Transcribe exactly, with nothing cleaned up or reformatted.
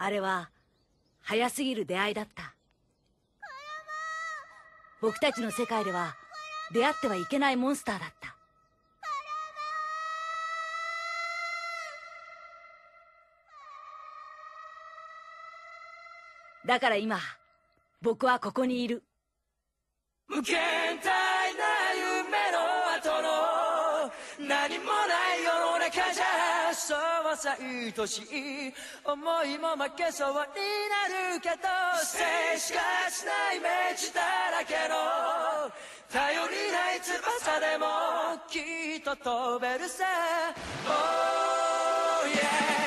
あれは早すぎる出会いだった。僕たちの世界では出会ってはいけないモンスターだった。だから今僕はここにいる。 無限大な夢の後の何もない世の中じゃそうさ愛しい思いも負けそうになるけど静しかしないイメージだらけの頼りない翼でもきっと飛べるさ Oh yeah